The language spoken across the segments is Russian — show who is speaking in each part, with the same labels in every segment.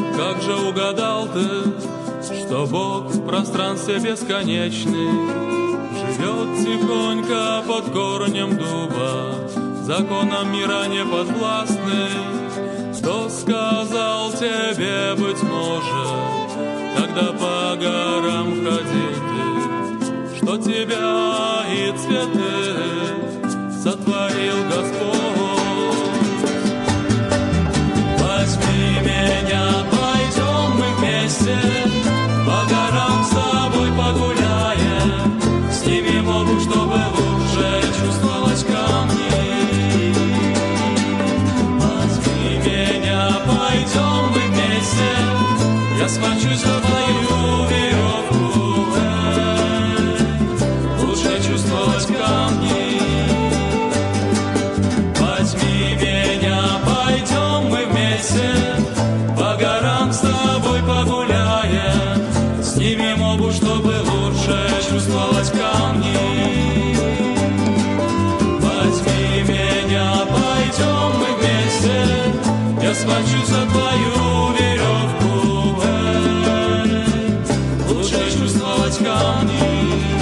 Speaker 1: Как же угадал ты, что Бог в пространстве бесконечный живет тихонько под корнем дуба, законам мира не подвластный? Кто сказал тебе, быть может, когда по горам ходил ты, что тебя и цветы сотворил Господь? Возьми меня, пойдем мы вместе, по горам с тобой погуляем, снимем обувь, чтобы лучше чувствовать камни. Возьми меня, пойдем мы вместе, я схвачусь за твою веревку, лучше чувствовать камни. Возьми меня, пойдем мы вместе, по горам с тобой погуляем, снимем обувь, чтобы лучше чувствовать камни. Возьми меня, пойдем мы вместе, я схвачусь за твою веревку, лучше чувствовать камни.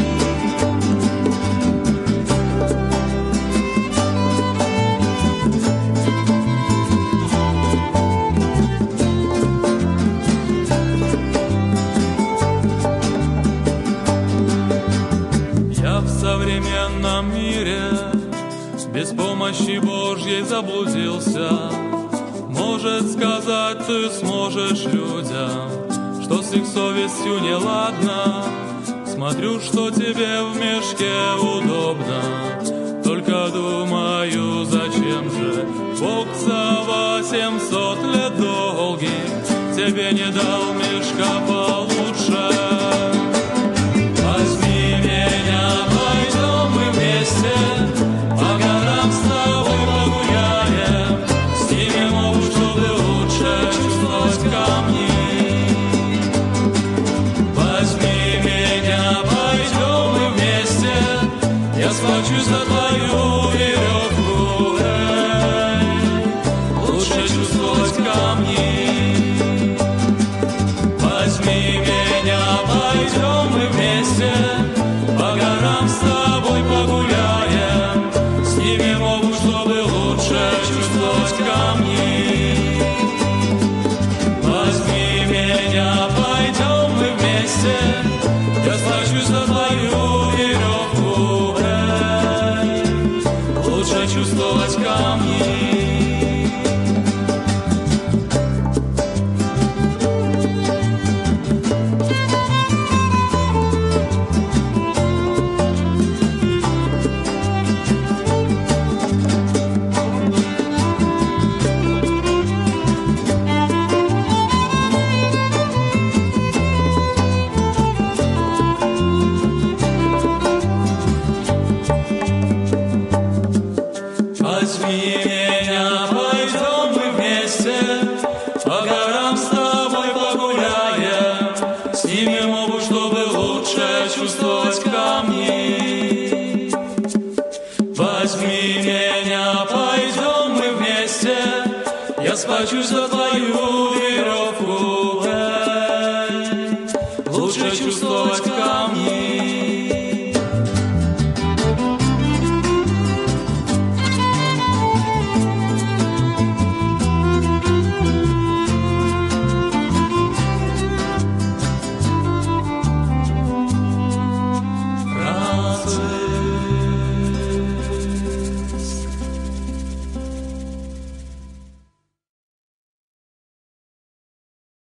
Speaker 1: В современном мире без помощи Божьей заблудился. Может, сказать ты сможешь людям, что с их совестью неладно? Смотрю, что тебе в мешке удобно, только думаю, зачем же Бог за 800 лет долгих тебе не дал мешка получше? Возьми меня, пойдем мы вместе, по горам с тобой погуляем, снимем обувь, чтобы лучше чувствовать камни. Возьми меня, пойдем мы вместе, я схвачусь за твою веревку, лучше чувствовать камни. Возьми меня, пойдем мы вместе, по горам с тобой погуляем, снимем обувь, чтобы лучше чувствовать камни. Возьми меня, пойдем мы вместе, я схвачусь за твою веревку, лучше чувствовать камни. Возьми меня, пойдем мы вместе, по горам с тобой погуляем, снимем обувь, чтобы лучше чувствовать камни. Возьми меня, пойдем мы вместе, я схвачусь за твою веревку, лучше чувствовать